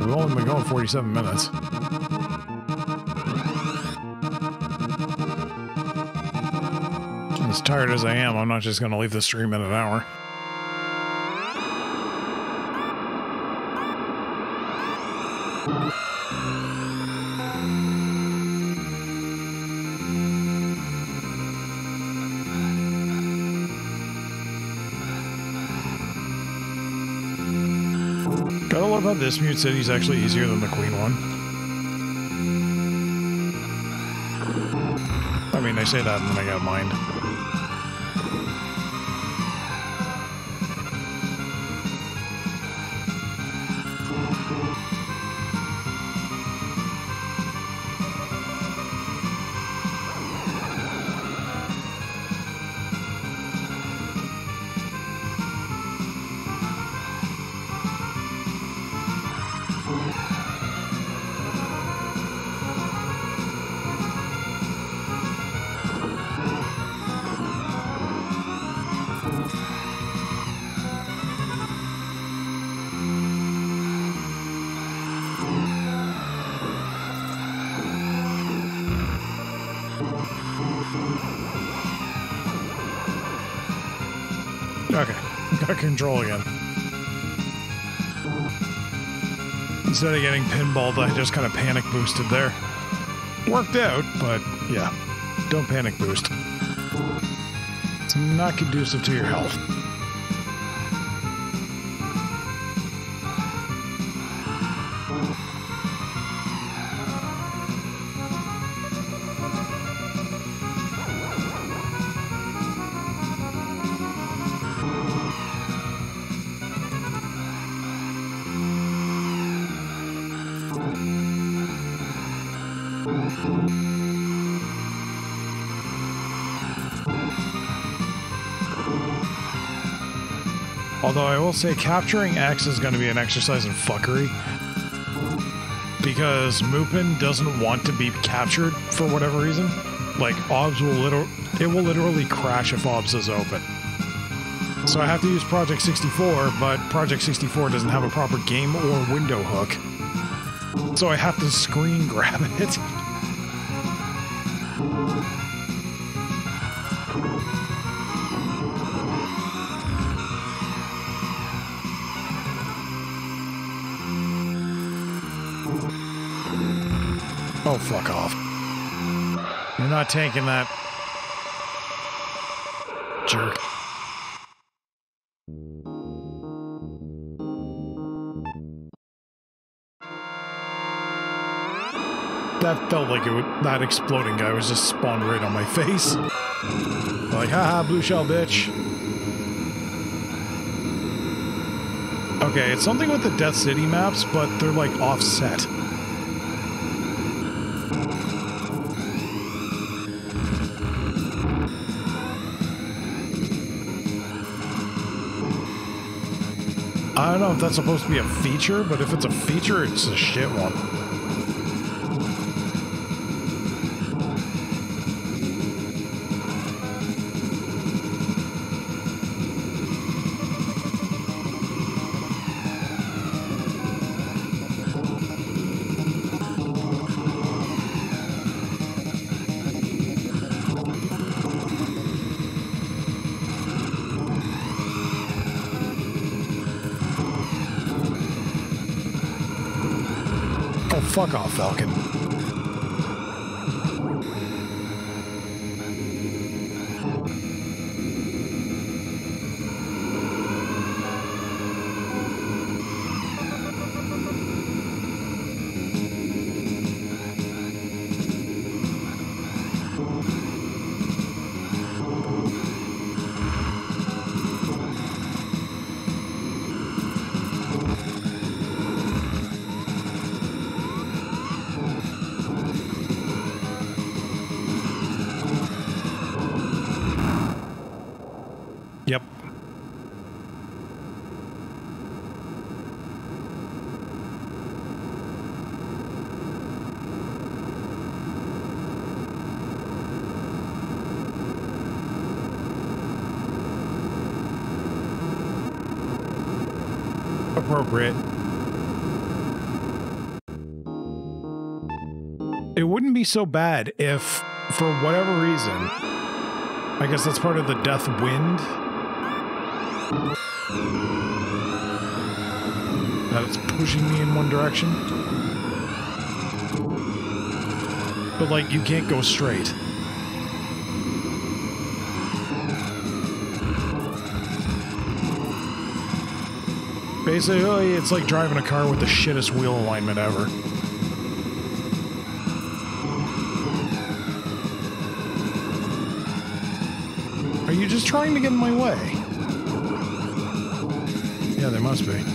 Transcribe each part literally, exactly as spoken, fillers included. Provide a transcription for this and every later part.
We've only been going forty-seven minutes. As tired as I am, I'm not just going to leave the stream in an hour. Gotta love how this Mute City is actually easier than the Queen one. I mean, I say that and then I got mind. Okay, got control again. Instead of getting pinballed, I just kind of panic boosted there. Worked out, but yeah, don't panic boost. It's not conducive to your health. Although I will say capturing X is going to be an exercise in fuckery. Because Mupin doesn't want to be captured for whatever reason. Like, O B S will literally, it will literally crash if O B S is open. So I have to use Project sixty-four, but Project sixty-four doesn't have a proper game or window hook. So I have to screen grab it. Oh, fuck off. You're not tanking that. Jerk. That felt like it would, that exploding guy was just spawned right on my face. Like, haha, blue shell, bitch. Okay, it's something with the Death City maps, but they're like offset. I don't know if that's supposed to be a feature, but if it's a feature, it's a shit one. Fuck off, Falcon. Yep. Appropriate. It wouldn't be so bad if, for whatever reason, I guess that's part of the death wind, that it's pushing me in one direction. But, like, you can't go straight. Basically, it's like driving a car with the shittest wheel alignment ever. Are you just trying to get in my way? Yeah, they must be.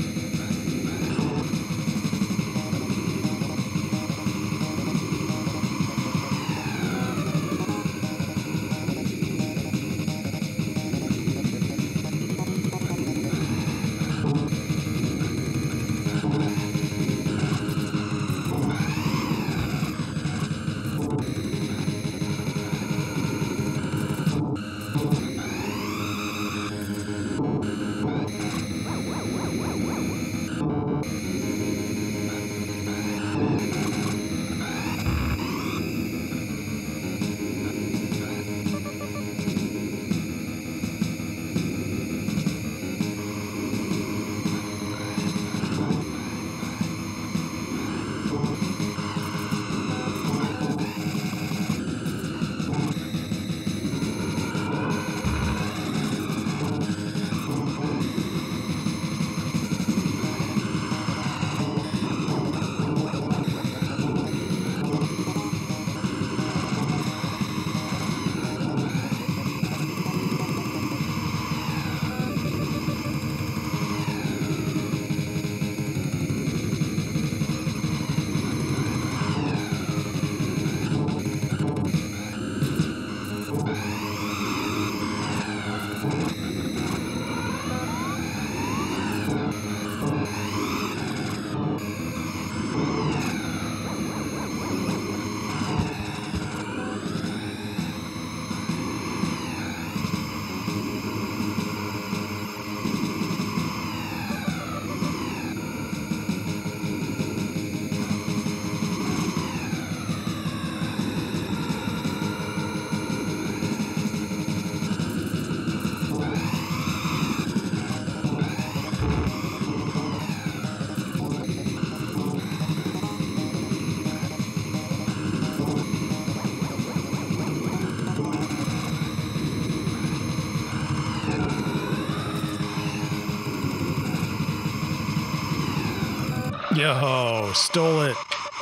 Yo, stole it.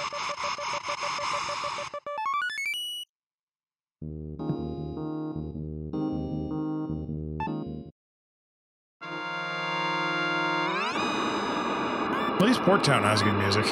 At least Porttown has good music.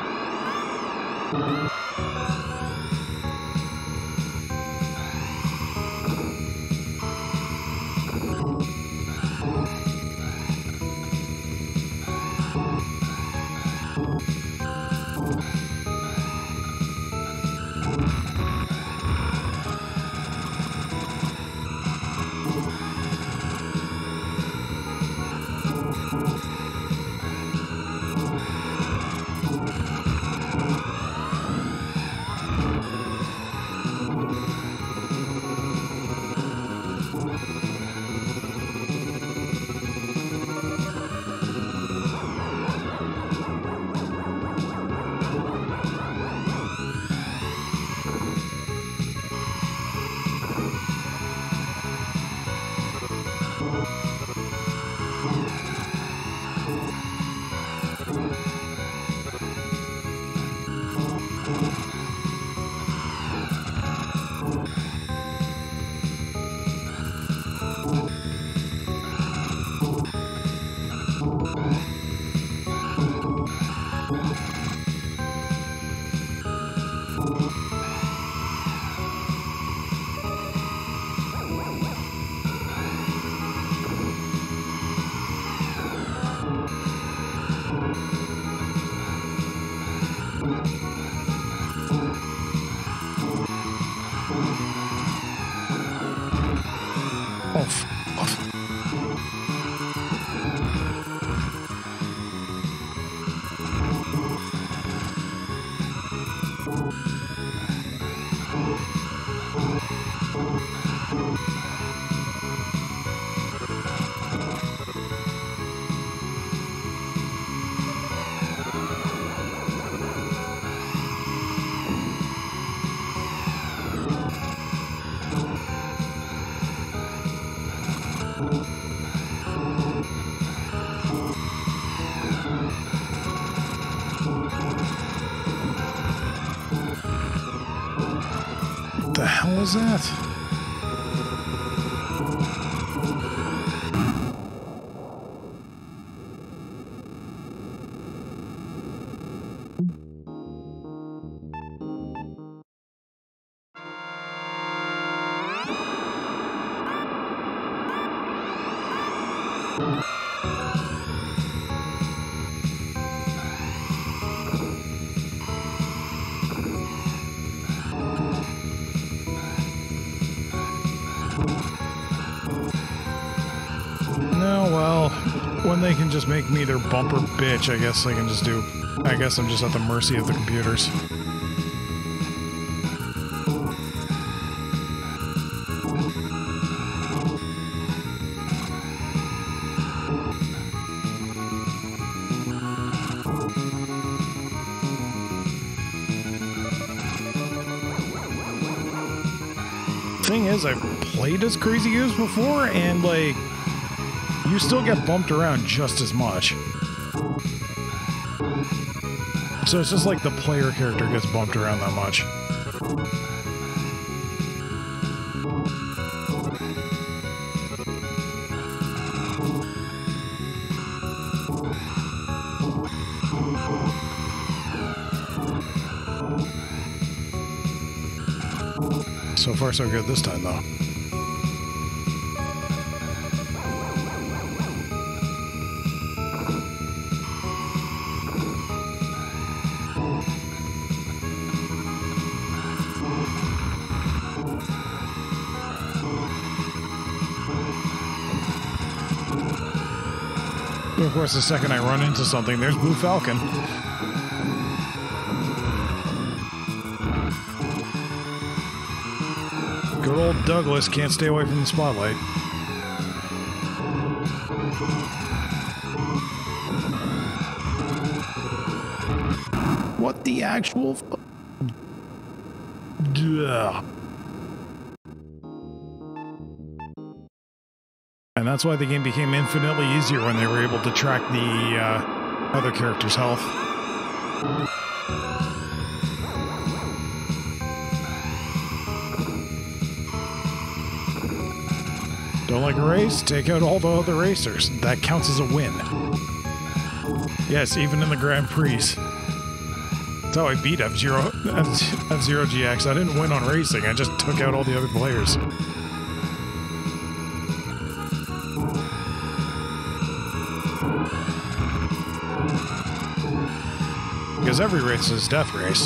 hell was that? They can just make me their bumper bitch. I guess they can just do. I guess I'm just at the mercy of the computers. Thing is, I've played as Crazy Goose before, and like. You still get bumped around just as much. So it's just like the player character gets bumped around that much. So far so good this time though. Of course, the second I run into something, there's Blue Falcon. Good old Douglas can't stay away from the spotlight. What the actual f- Duh. And that's why the game became infinitely easier when they were able to track the uh, other character's health. Don't like a race? Take out all the other racers. That counts as a win. Yes, even in the Grand Prix. That's how I beat F-Zero, F-Zero G X. I didn't win on racing, I just took out all the other players. Because every race is death race.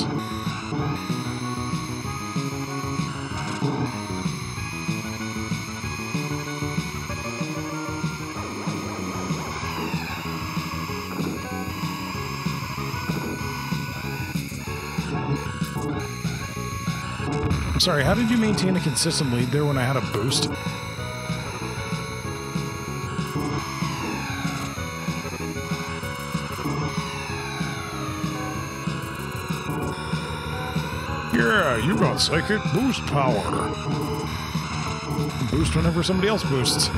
I'm sorry, how did you maintain a consistent lead there when I had a boost? Yeah, you got psychic boost power. Boost whenever somebody else boosts.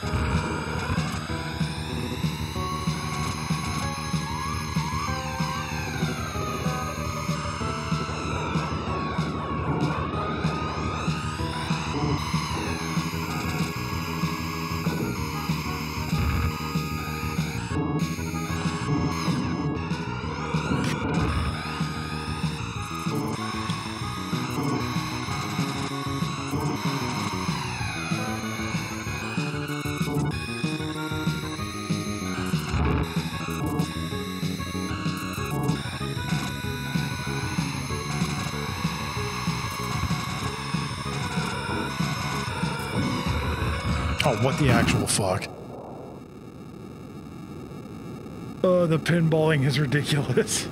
Oh, what the actual fuck? Oh, the pinballing is ridiculous.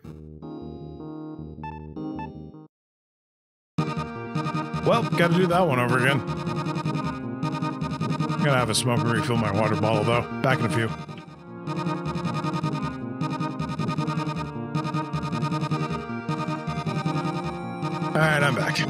Well, gotta do that one over again. I'm gonna have a smoke and refill my water bottle, though. Back in a few. Alright, I'm back.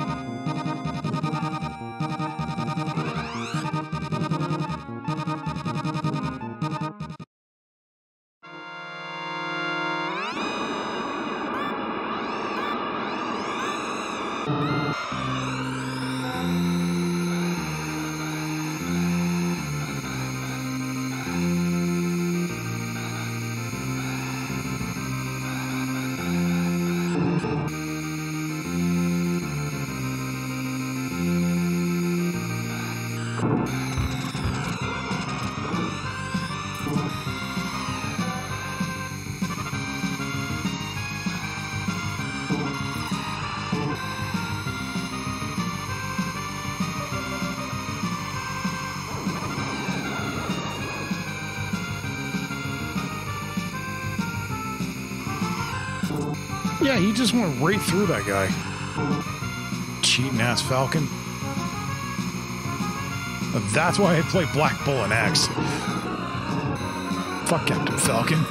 Yeah, he just went right through that guy. Cheating ass Falcon. That's why I play Black Bull and Axe. Fuck Captain Falcon.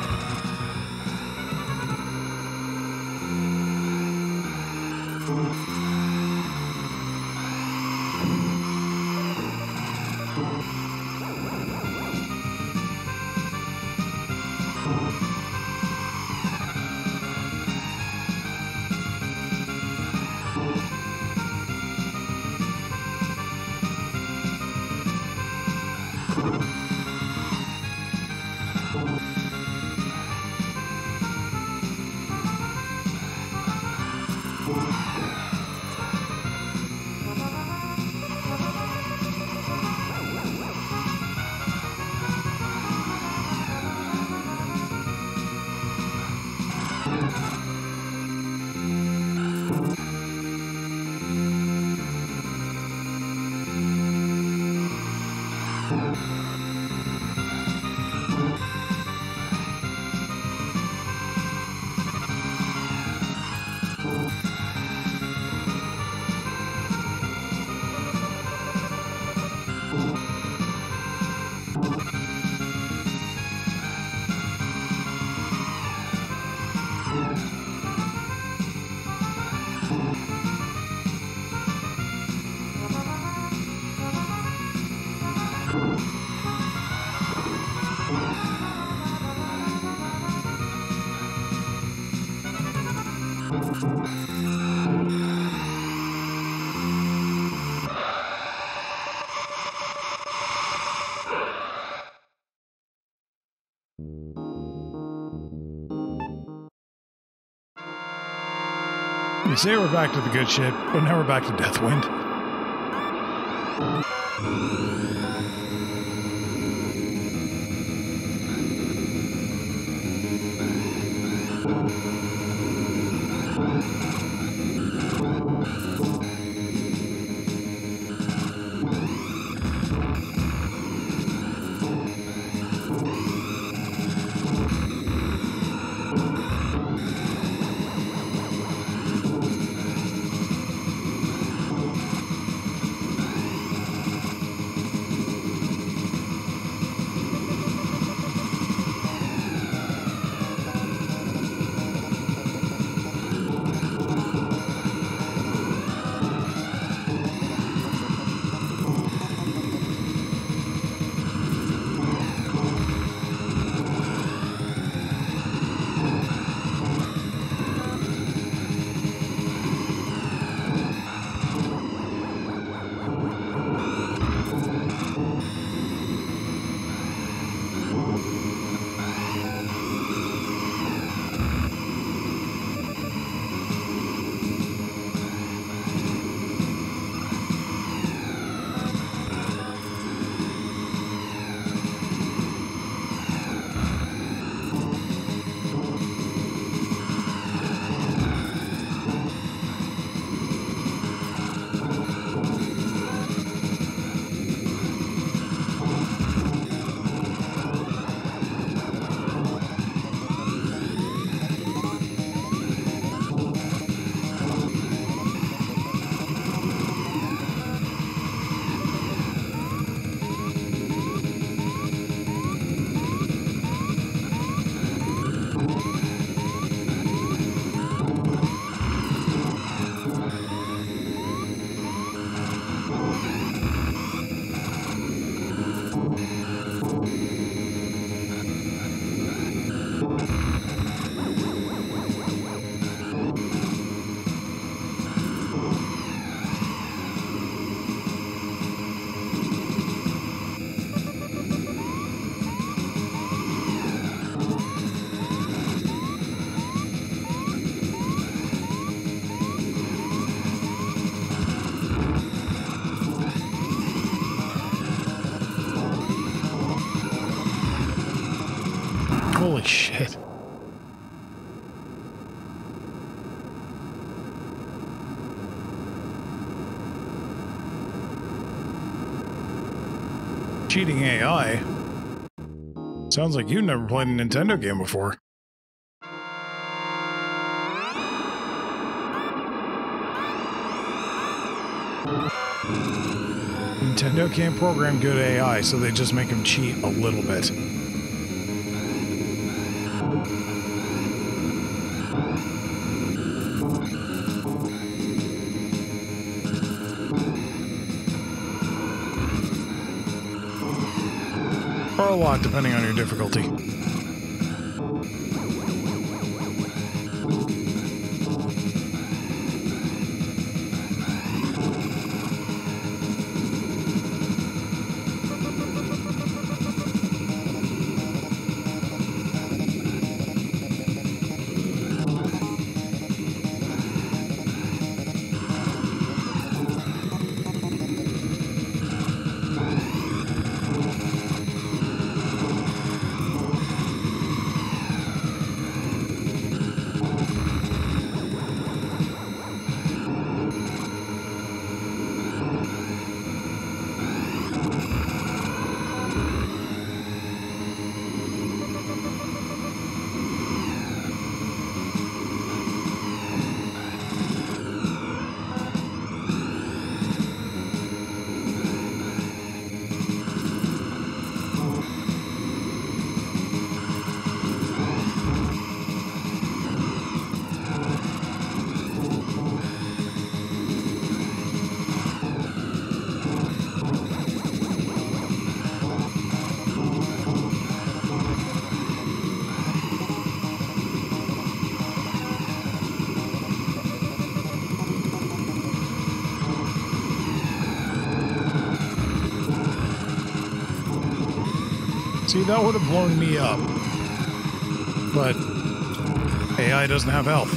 You say we're back to the good shit, but now we're back to Deathwind. Holy shit. Cheating A I? Sounds like you've never played a Nintendo game before. Nintendo can't program good A I, so they just make him cheat a little bit. Or a lot, depending on your difficulty. See, that would have blown me up. But A I doesn't have health.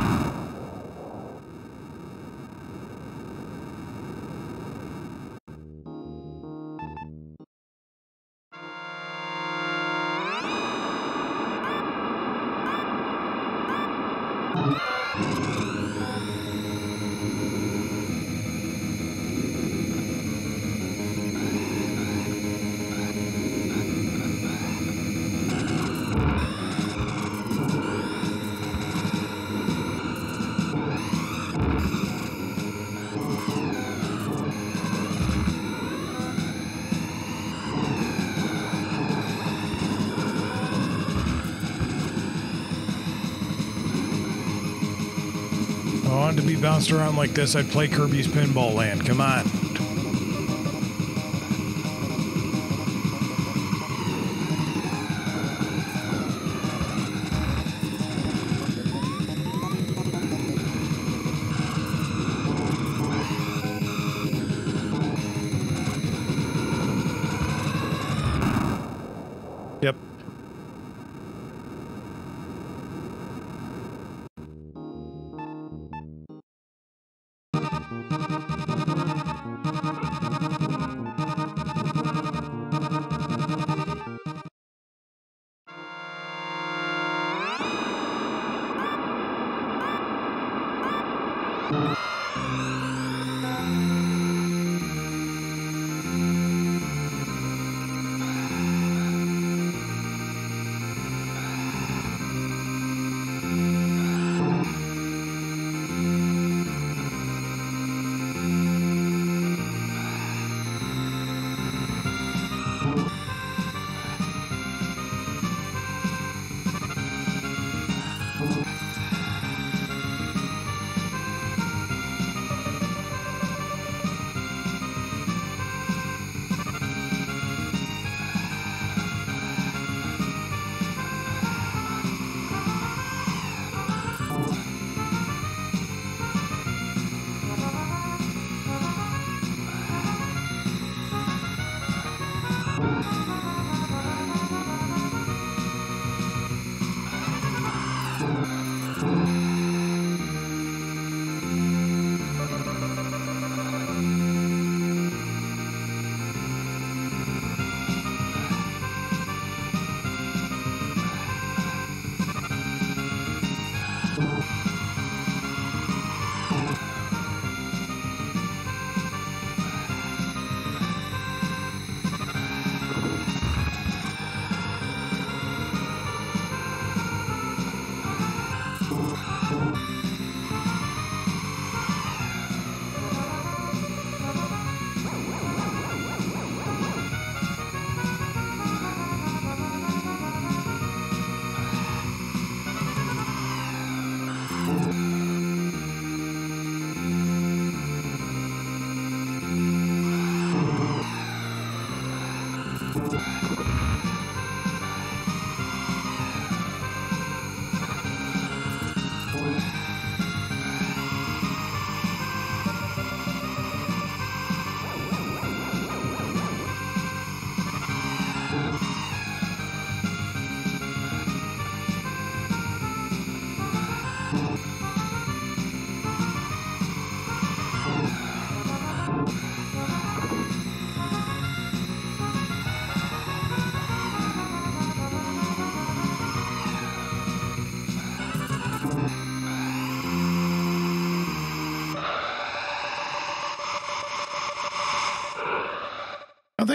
To be bounced around like this, I'd play Kirby's Pinball Land. Come on. Yep.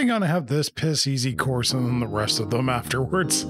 definitely gonna have this piss easy course and then the rest of them afterwards.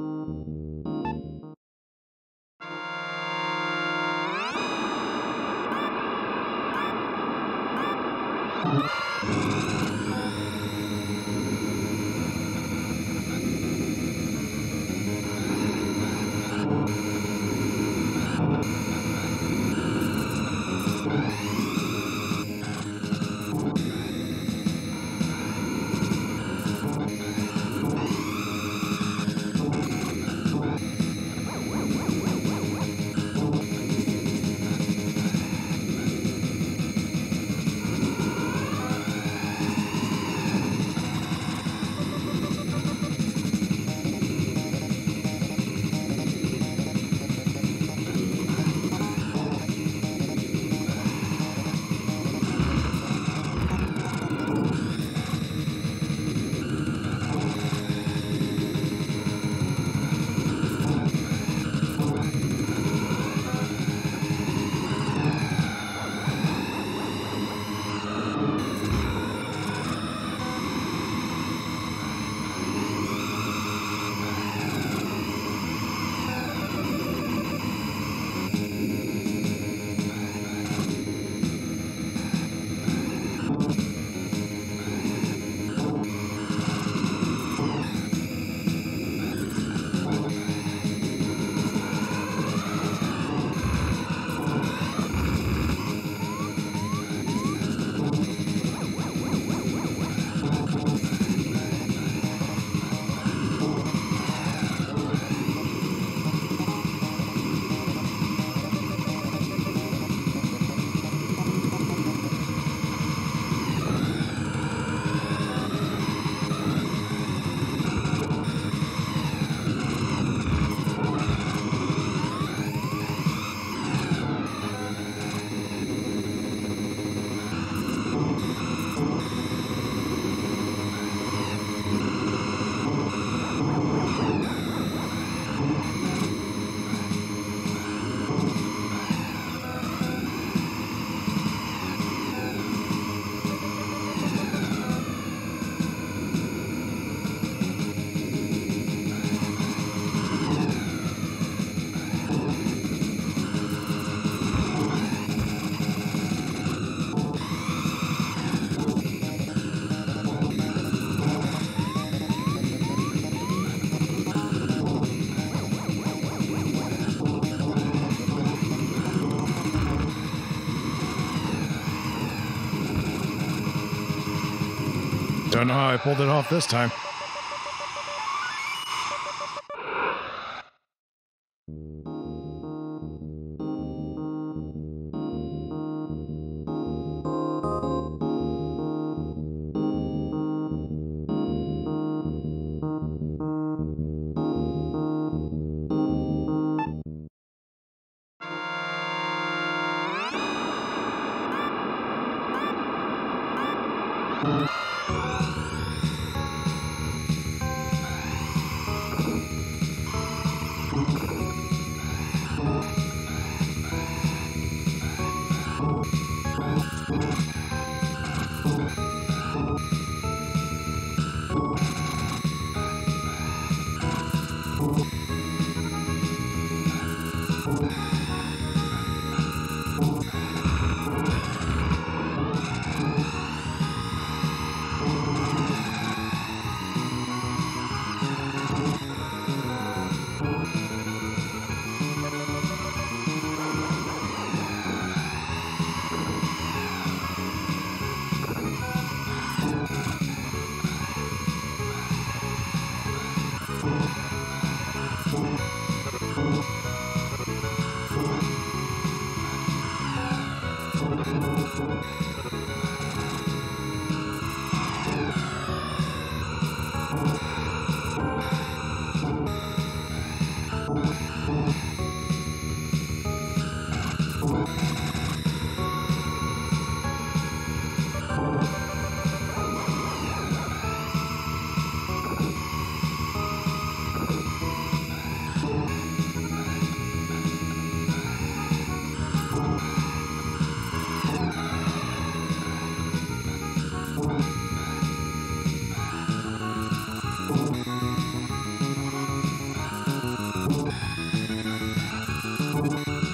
Don't know how I pulled it off this time.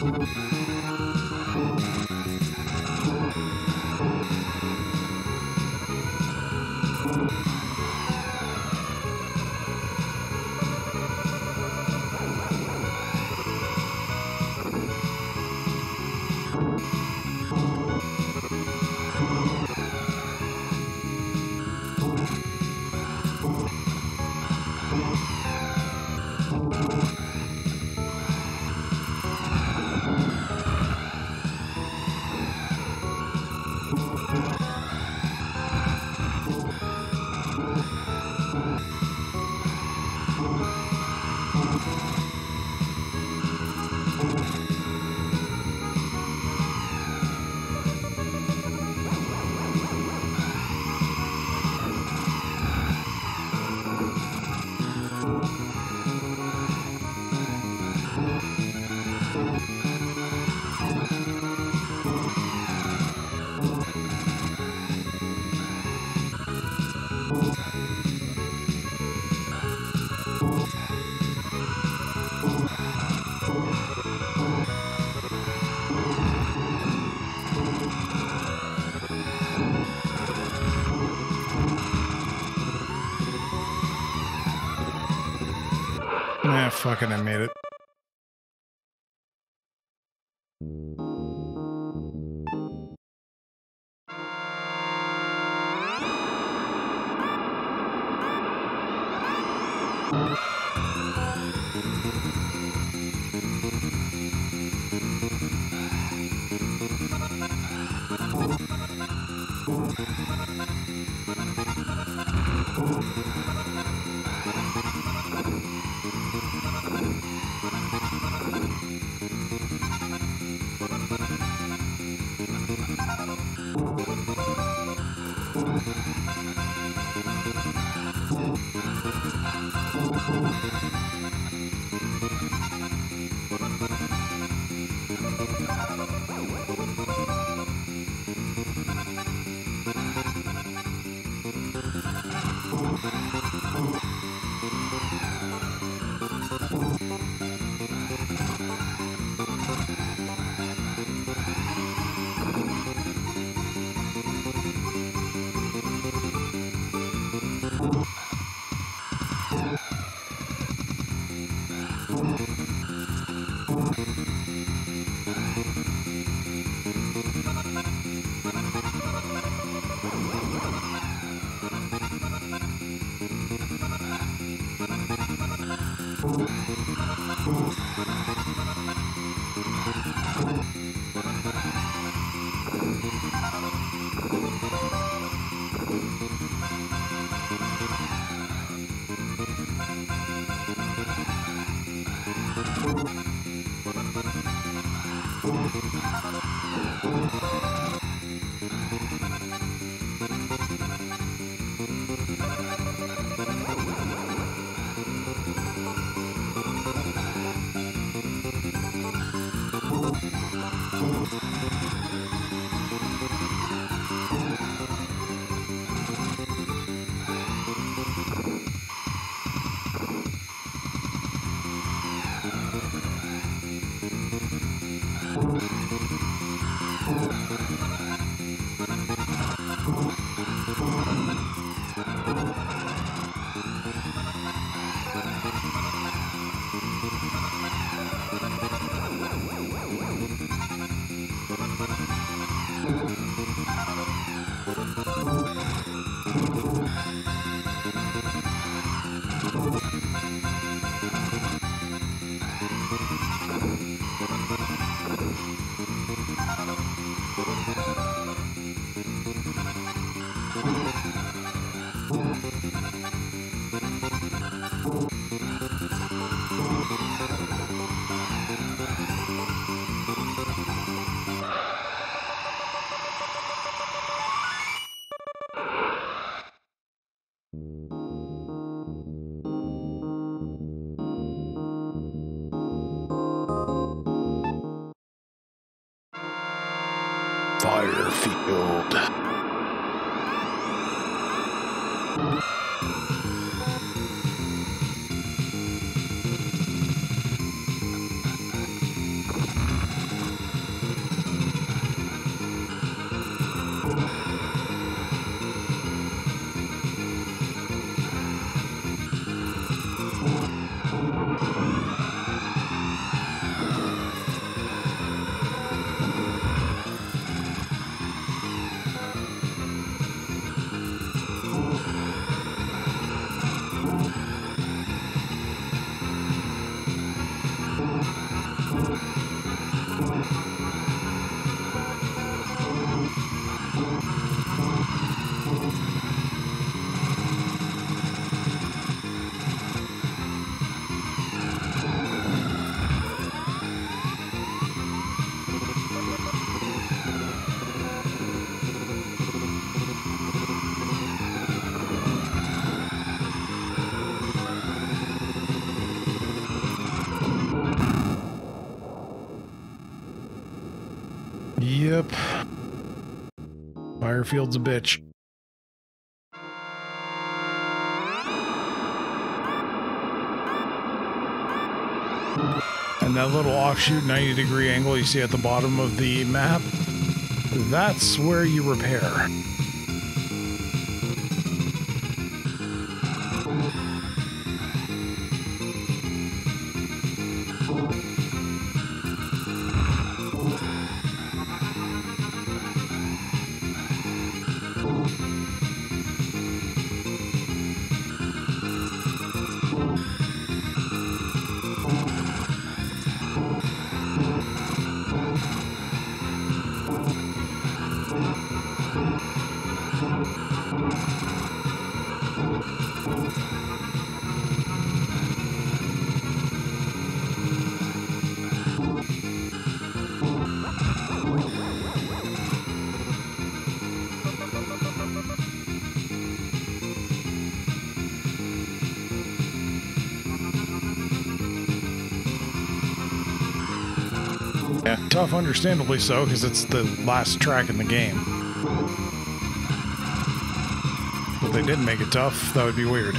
Ah, fucking, I made it. Firefield. Yep. Firefield's a bitch. And that little offshoot ninety degree angle you see at the bottom of the map, that's where you repair. Yeah, tough, understandably so, because it's the last track in the game. If they didn't make it tough, that would be weird.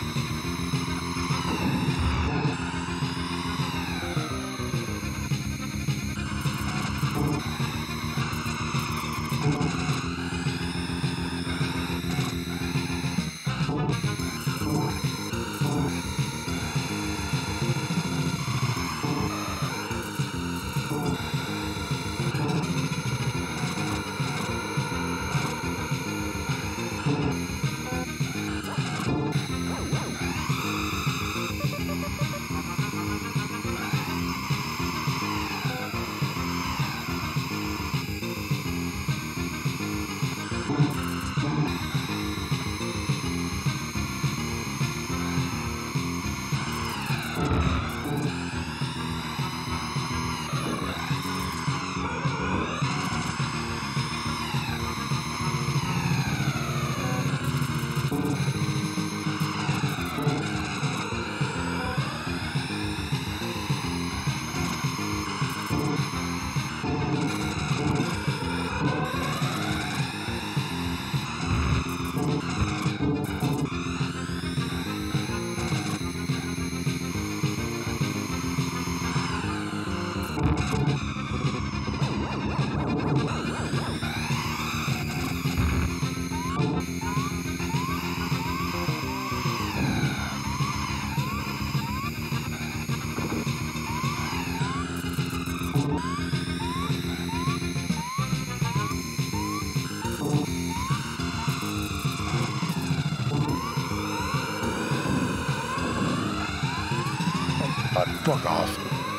Fuck off.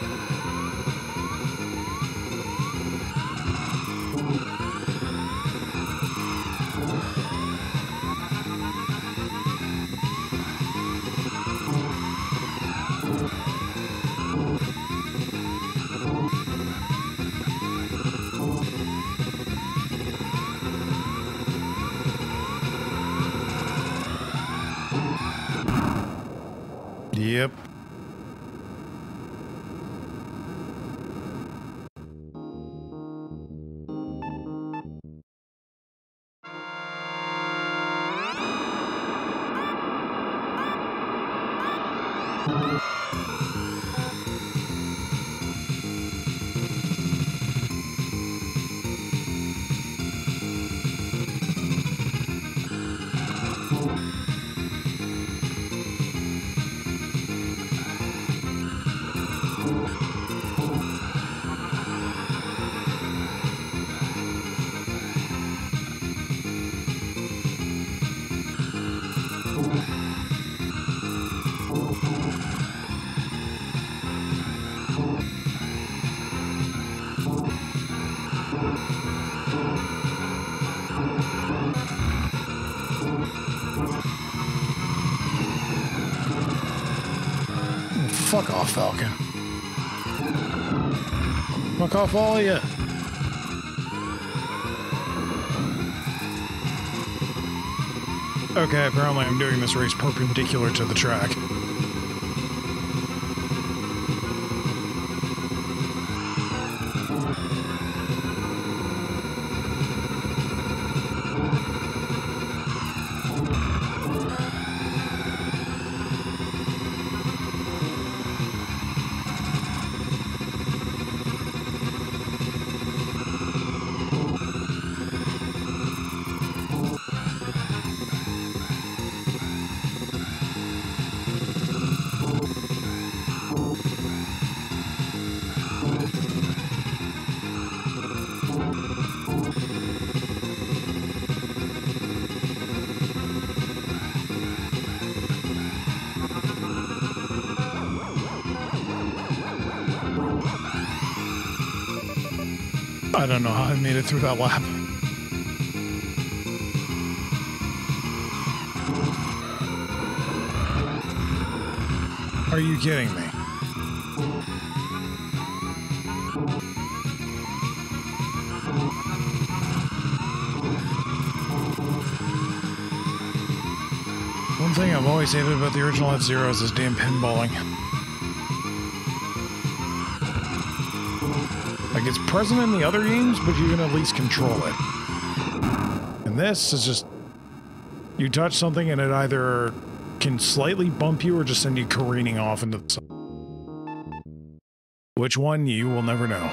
Yep. Fuck off, Falcon. Fuck off, all of you. Okay, apparently I'm doing this race perpendicular to the track. I don't know how I made it through that lap. Are you kidding me? One thing I've always hated about the original F-Zero is this damn pinballing. Like, it's present in the other games, but you can at least control it. And this is just... You touch something and it either can slightly bump you or just send you careening off into the sun. Which one, you will never know.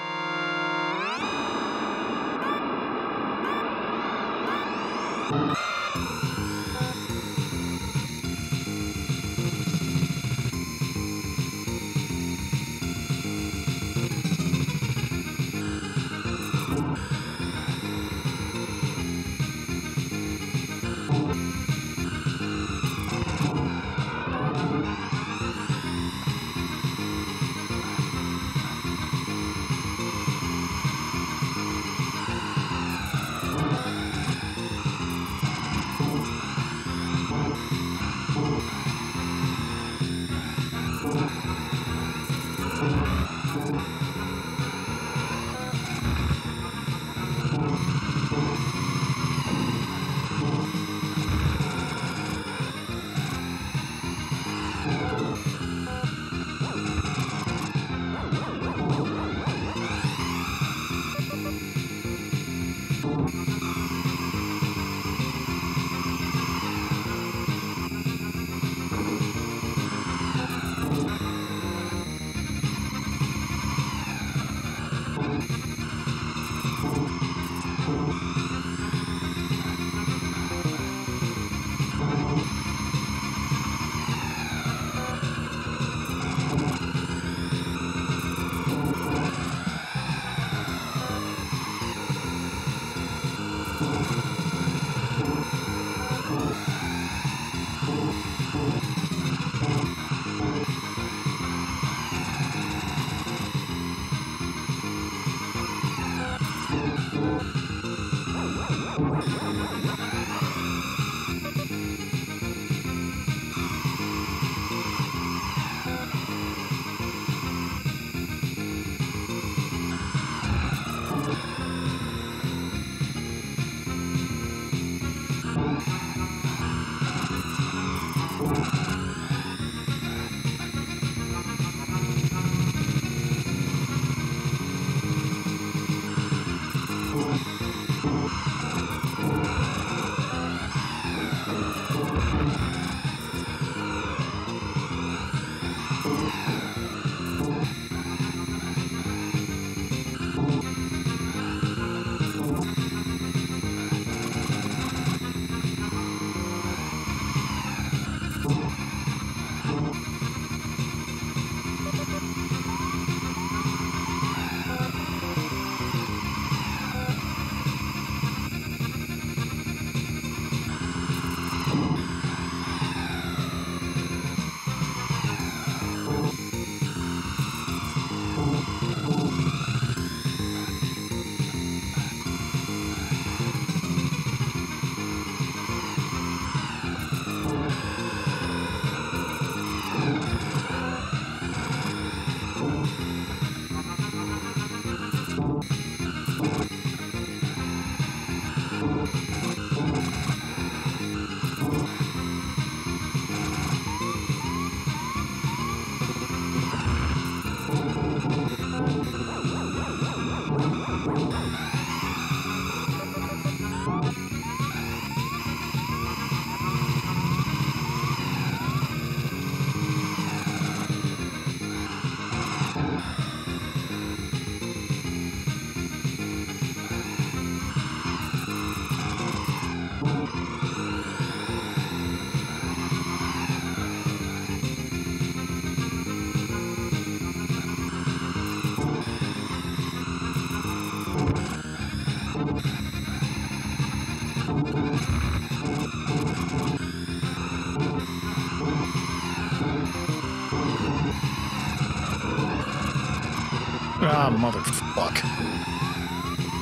Ah, motherfuck.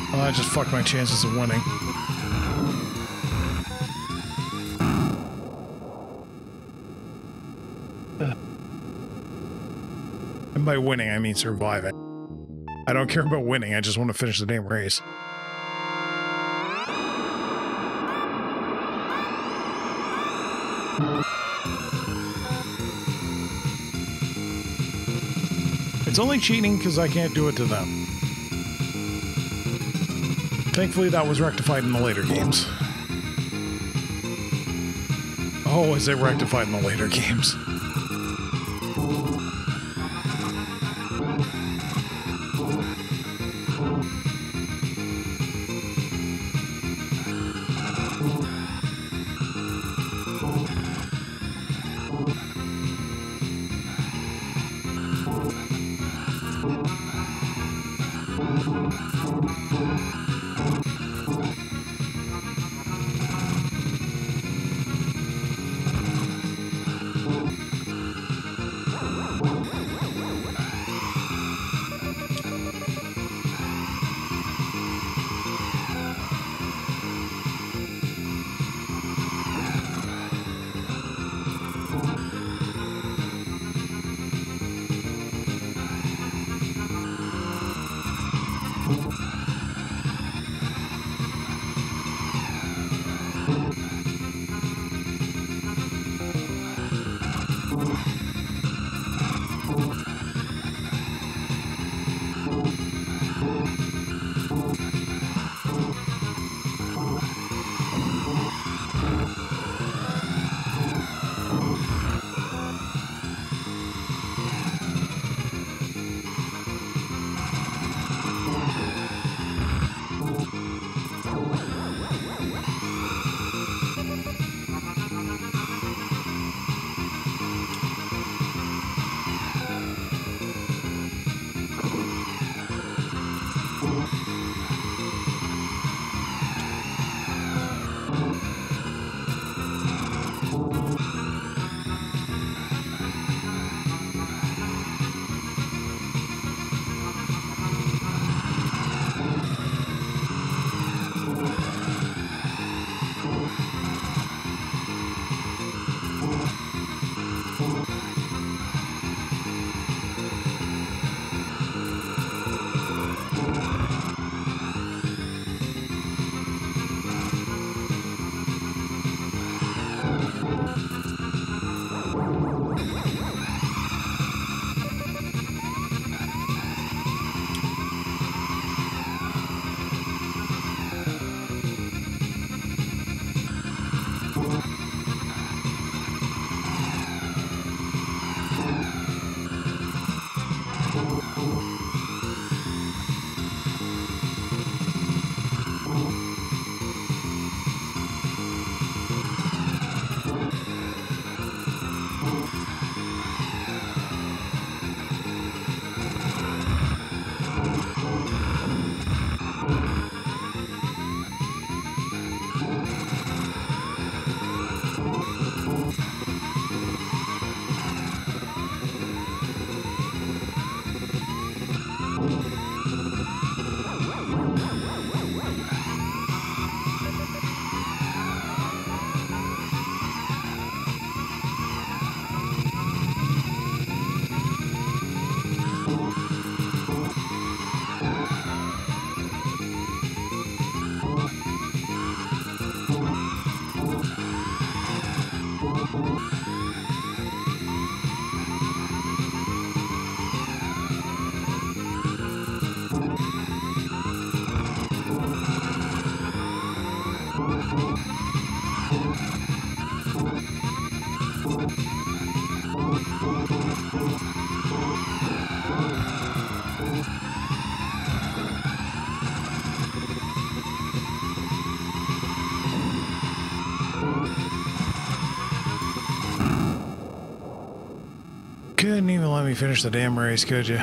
Well, I just fucked my chances of winning. And by winning, I mean surviving. I don't care about winning, I just want to finish the damn race. It's only cheating because I can't do it to them. Thankfully, that was rectified in the later games. Oh, is it rectified in the later games? Couldn't even let me finish the damn race, could you?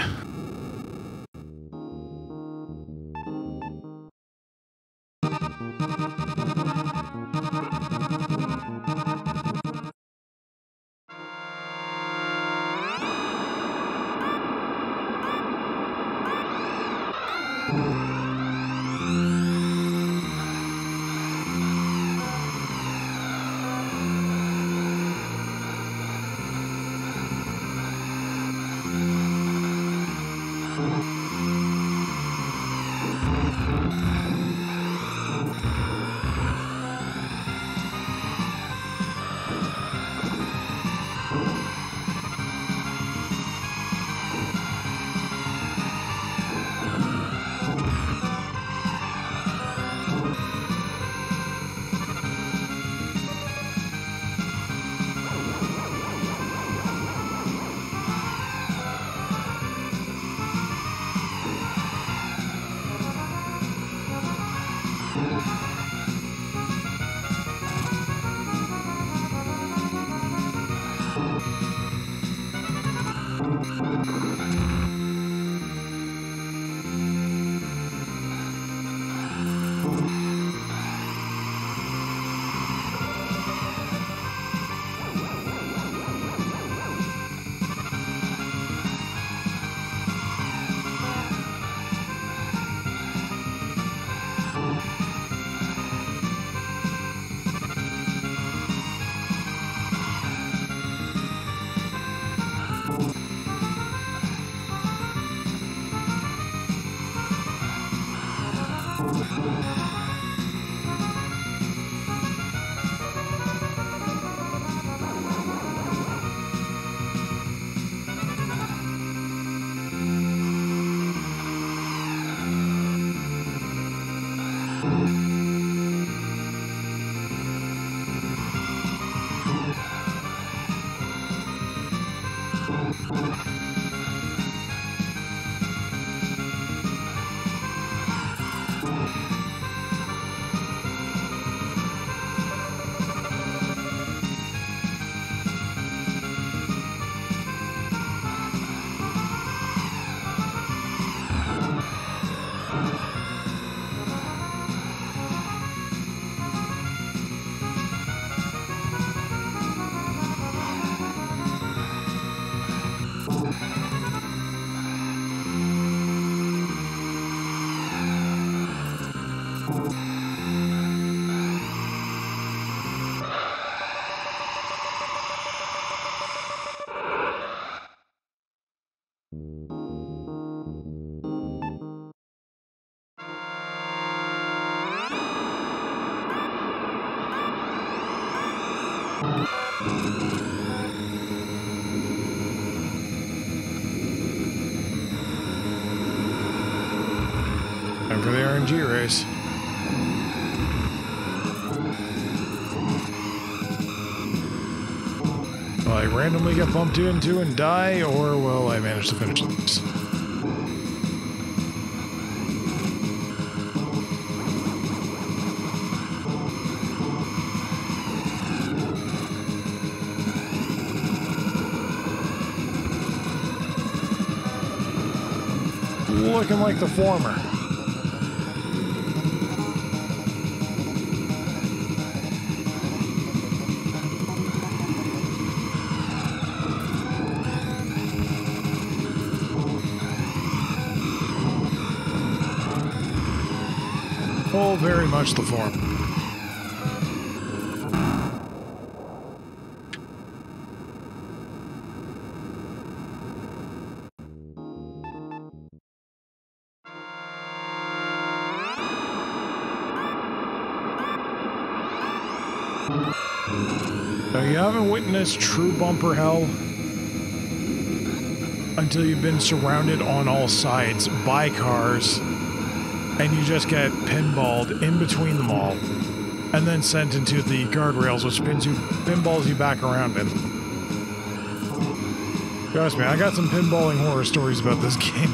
Time for the R N G race. Will I randomly get bumped into and die, or will I manage to finish this? Looking like the former. Oh, very much the former. Now, you haven't witnessed true bumper hell until you've been surrounded on all sides by cars and you just get pinballed in between them all and then sent into the guardrails, which spins you, pinballs you back around in. Trust me, I got some pinballing horror stories about this game.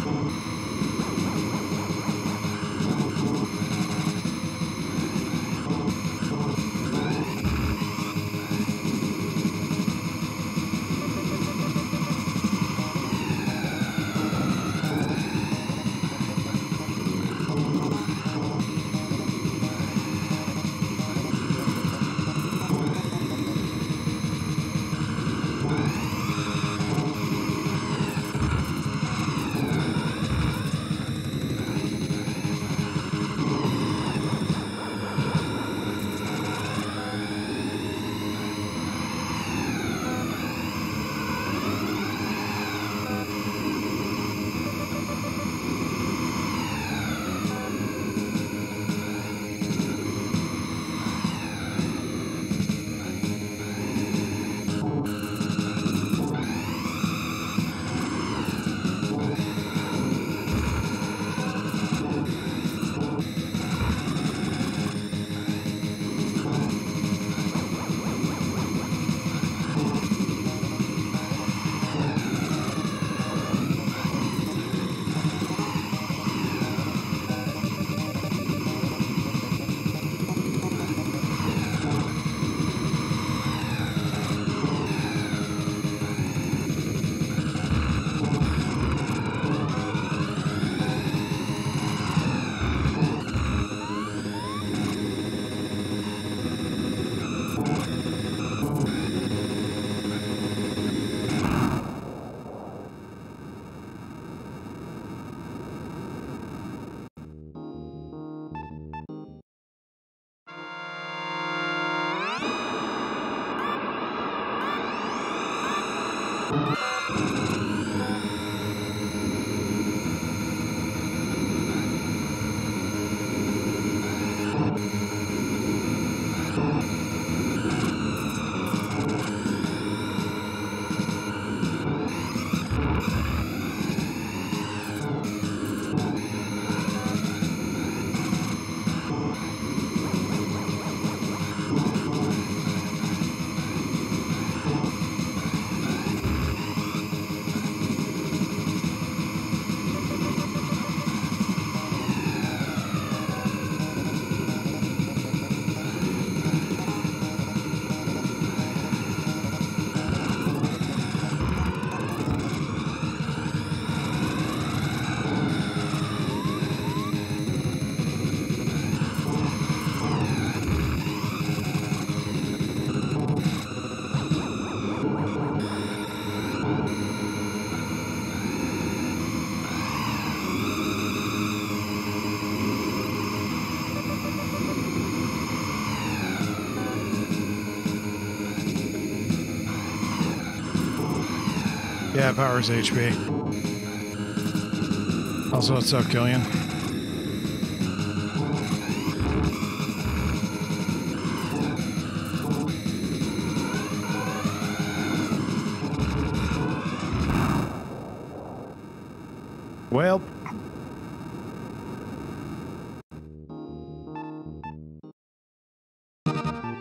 Yeah, powers H P. Also, what's up, Killian? Well,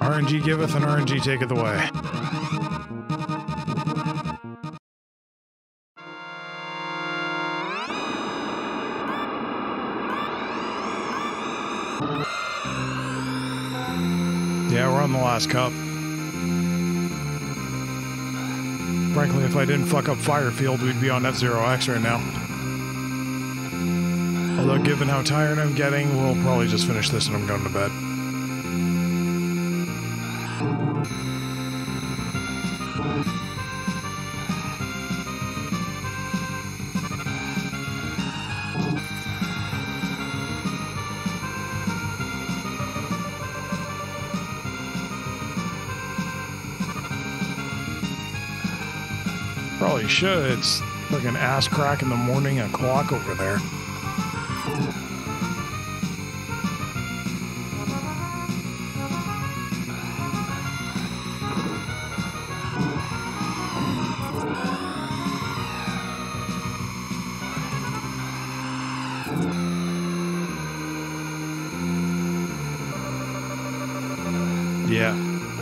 R N G giveth and R N G taketh away. Yeah, we're on the last cup. Frankly, if I didn't fuck up Firefield, we'd be on F zero X right now. Although, given how tired I'm getting, we'll probably just finish this and I'm going to bed. Probably should. It's like an ass crack in the morning o'clock over there. Yeah.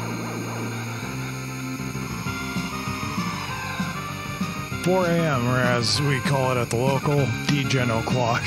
four A M or as we call it at the local, D-Gen o'clock.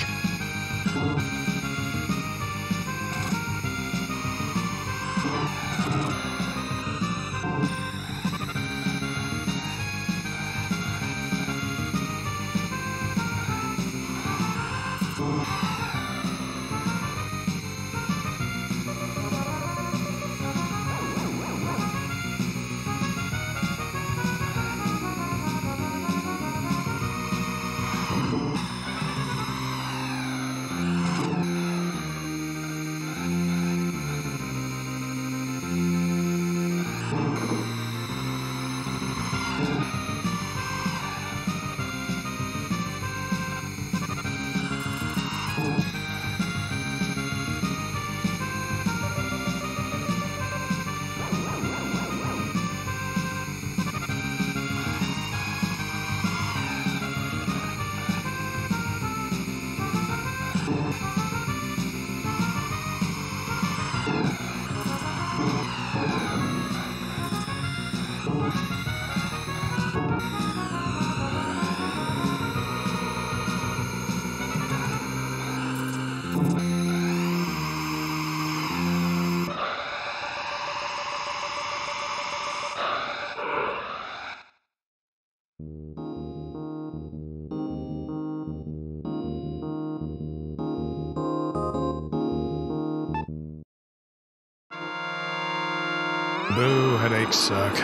Boo, headaches suck.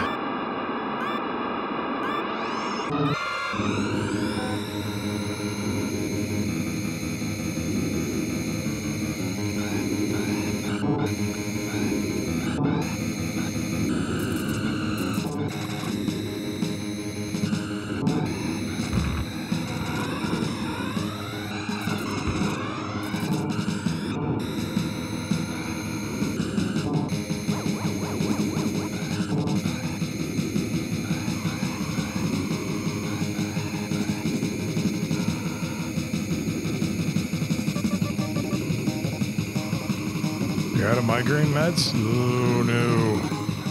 You're out of migraine meds? Oh no.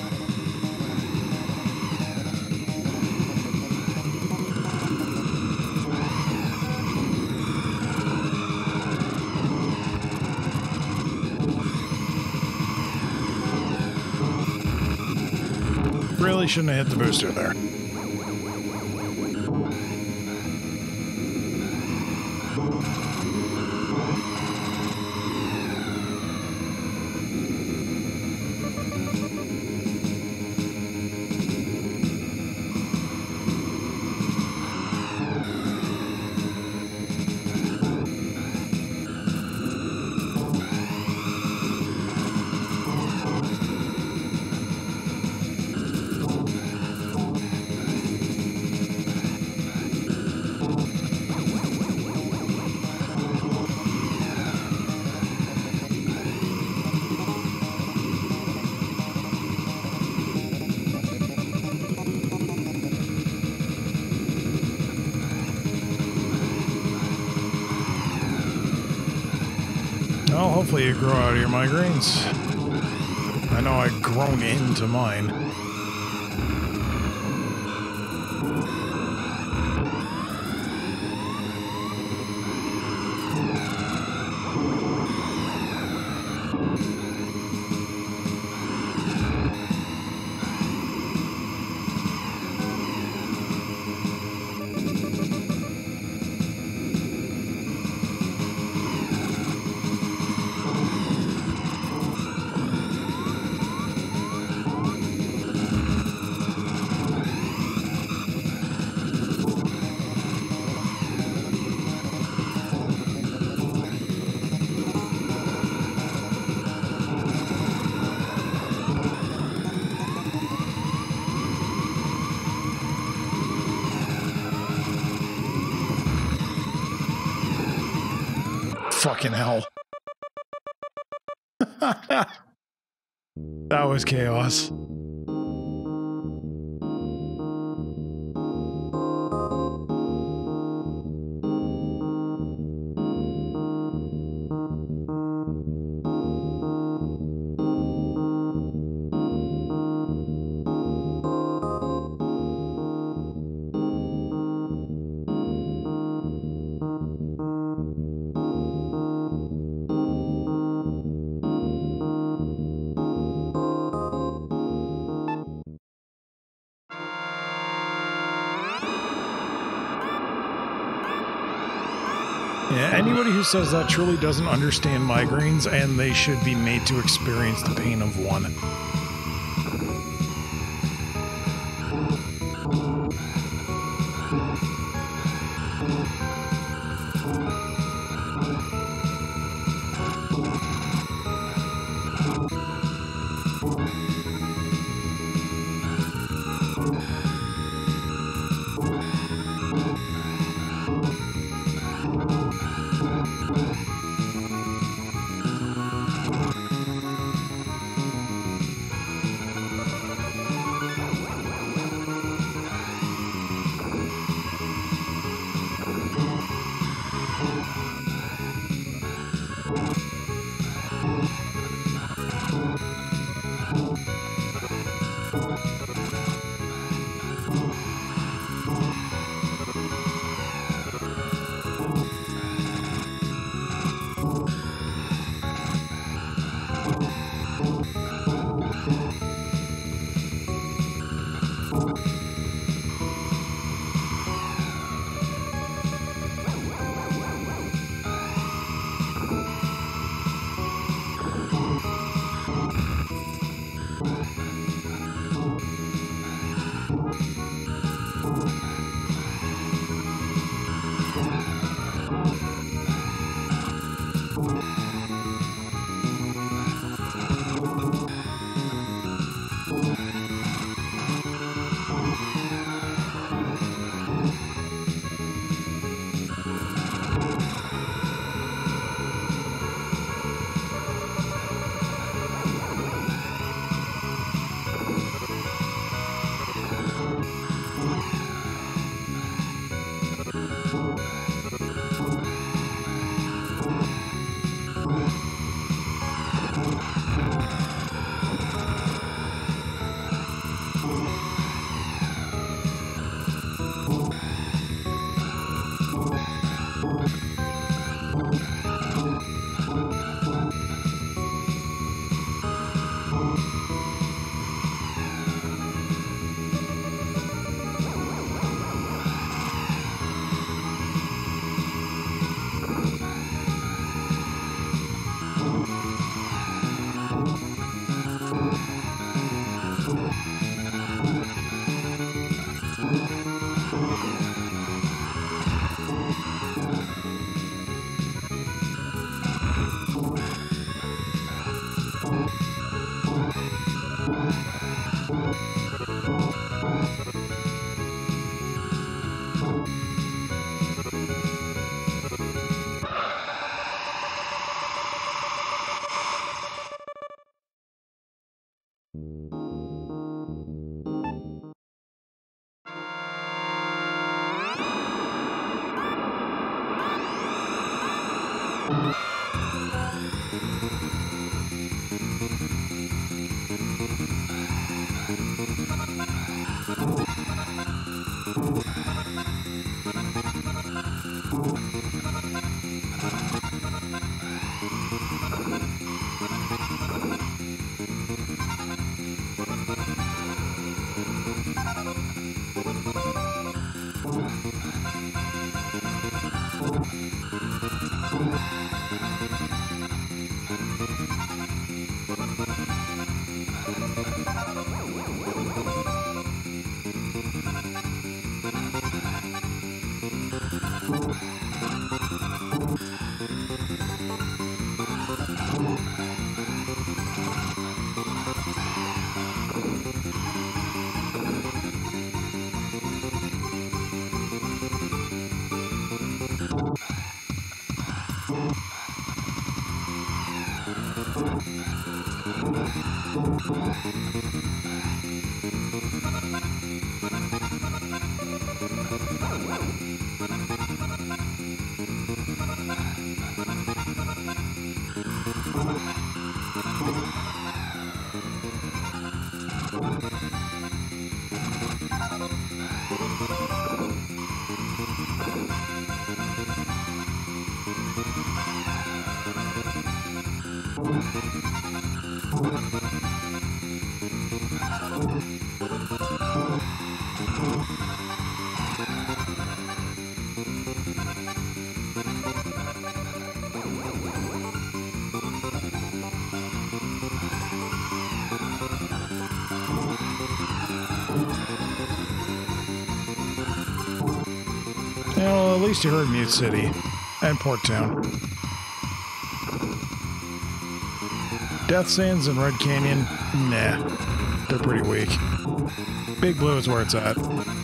Really shouldn't have hit the booster there. Well, hopefully you grow out of your migraines. I know I've grown into mine. Fucking hell. That was chaos. Yeah, anybody who says that truly doesn't understand migraines, and they should be made to experience the pain of one. Well, at least you heard Mute City and Port Town. Death Sands and Red Canyon, nah, they're pretty weak. Big Blue is where it's at.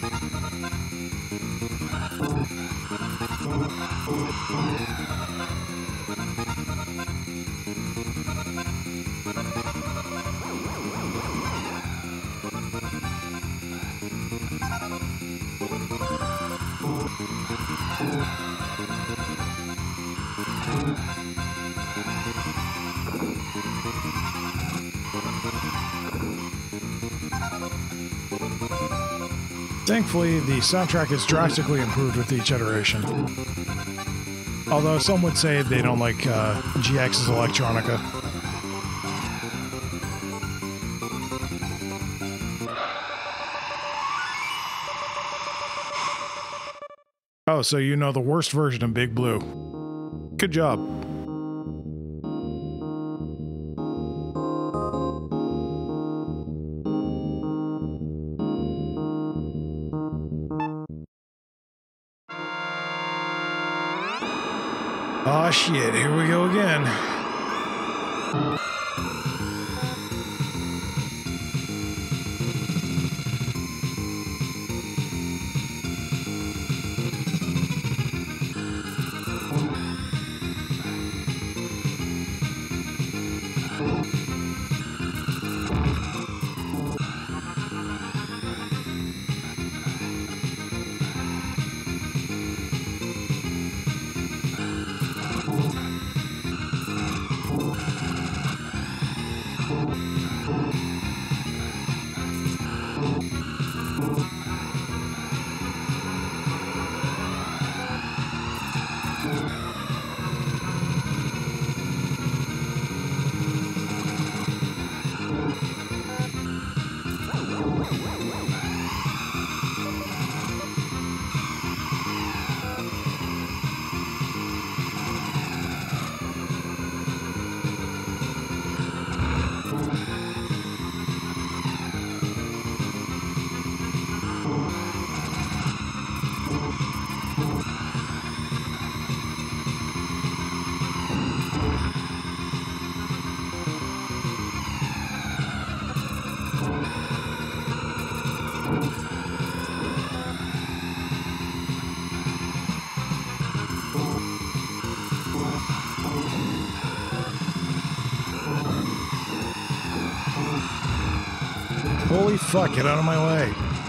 Thankfully, the soundtrack is drastically improved with each iteration. Although some would say they don't like uh, G X's electronica. Oh, so you know the worst version of Big Blue. Good job. Aw, shit, here we go again. Holy fuck, get out of my way.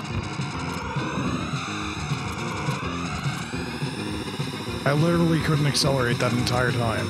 I literally couldn't accelerate that entire time.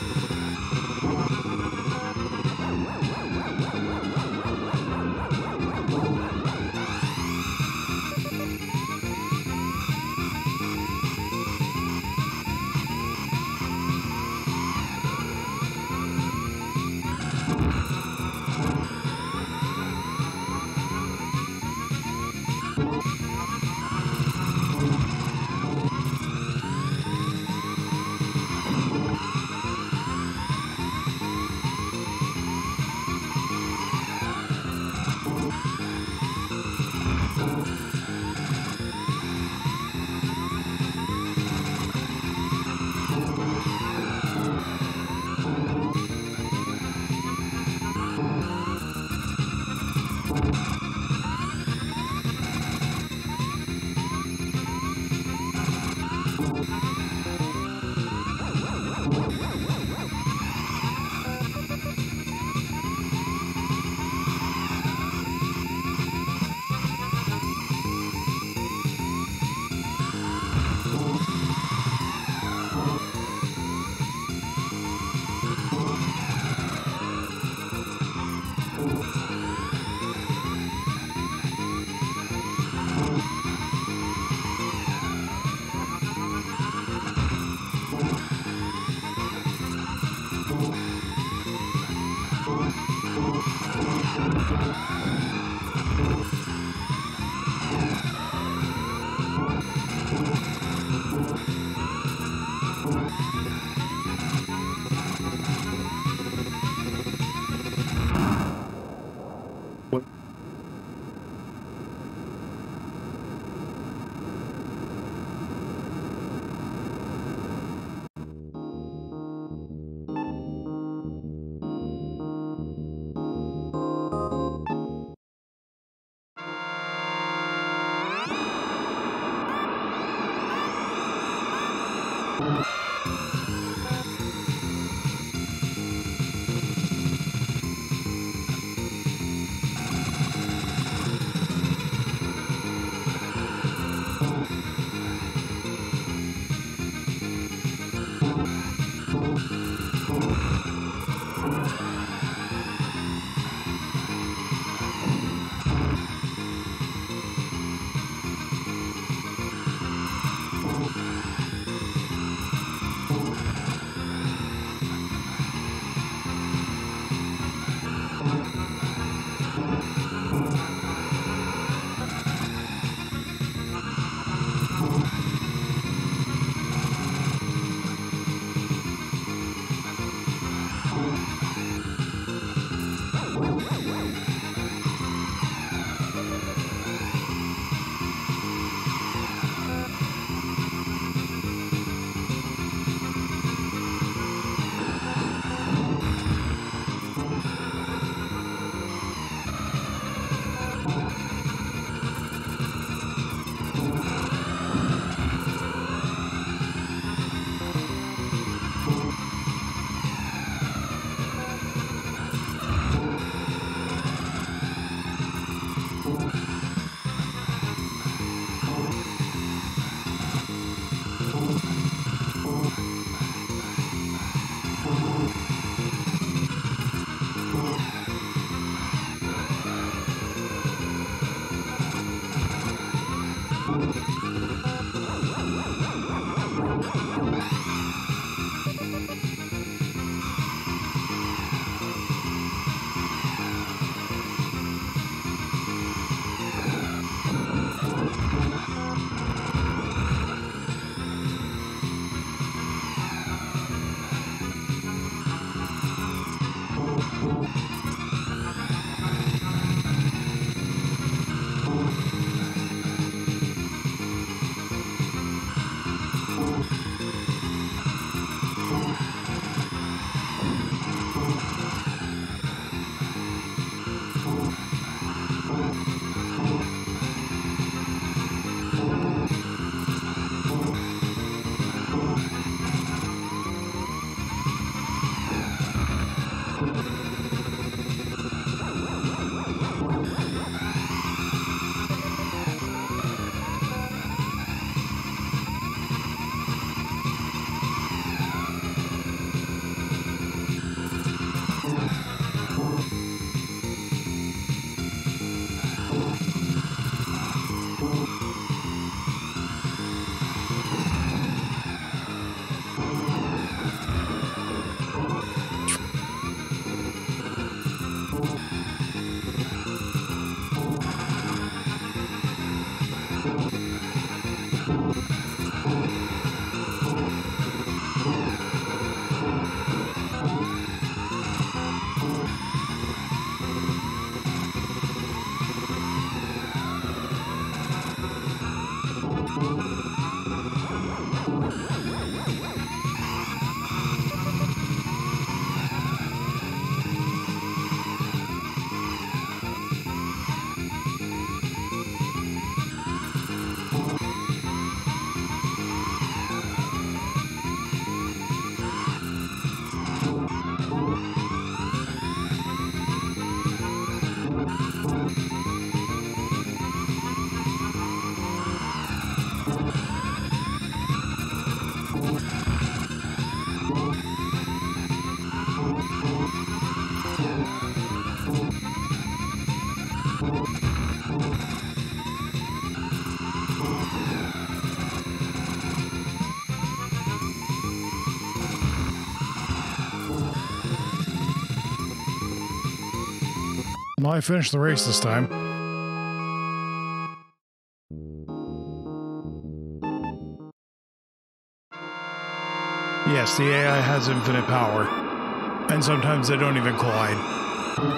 Well, I finished the race this time. Yes, the A I has infinite power. And sometimes they don't even collide.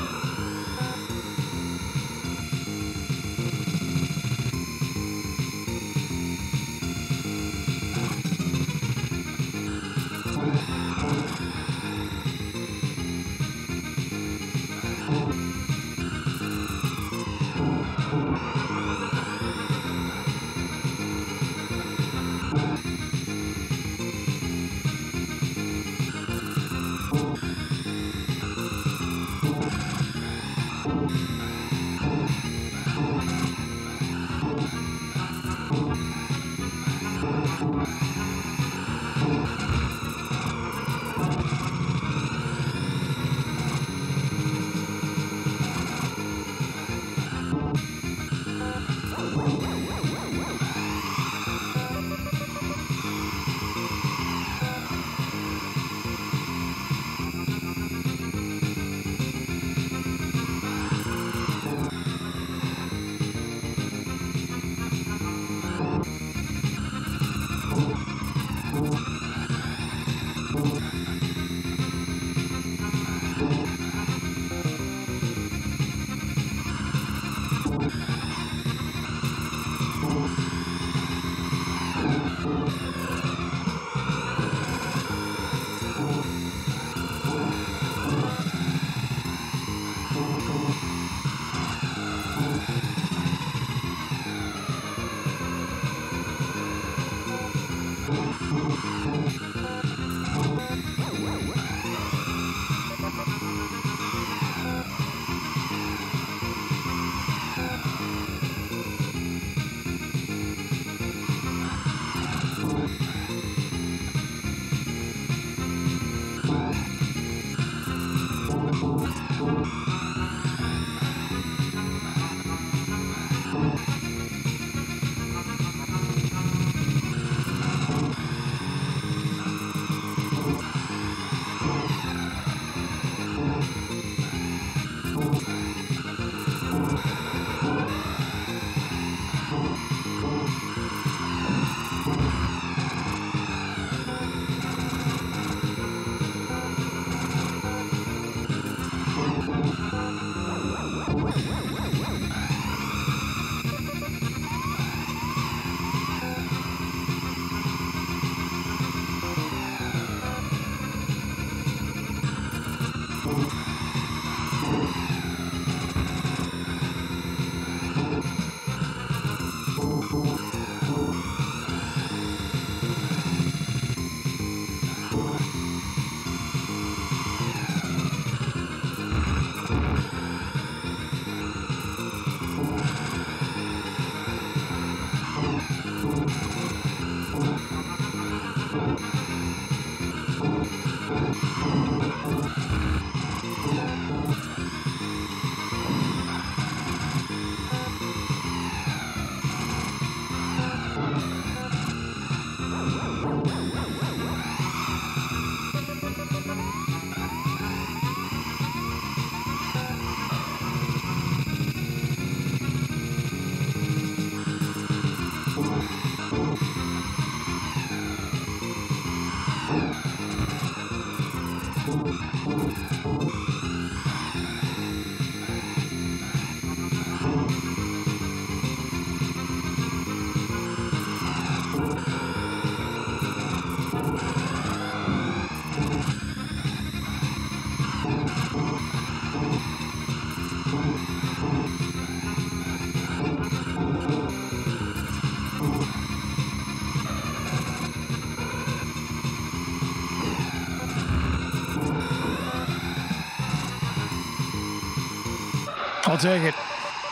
I'll take it.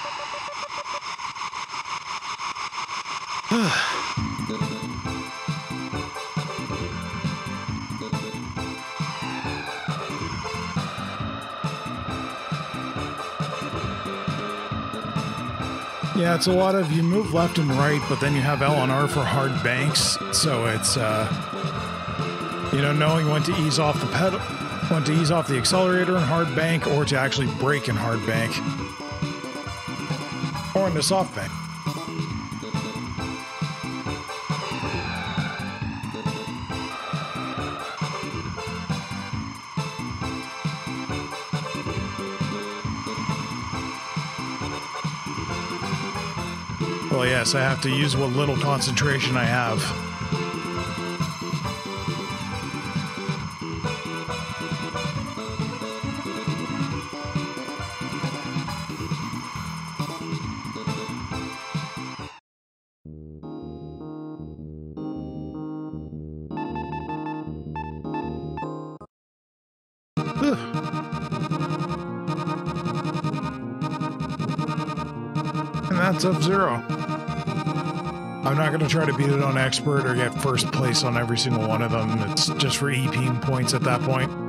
Yeah, it's a lot of you move left and right, but then you have L and R for hard banks, so it's, uh, you know, knowing when to ease off the pedal, Want to ease off the accelerator in hard bank or to actually brake in hard bank. Or in the soft bank. Well, yes, I have to use what little concentration I have. And that's F-Zero. I'm not going to try to beat it on expert or get first place on every single one of them. It's just for E P points at that point.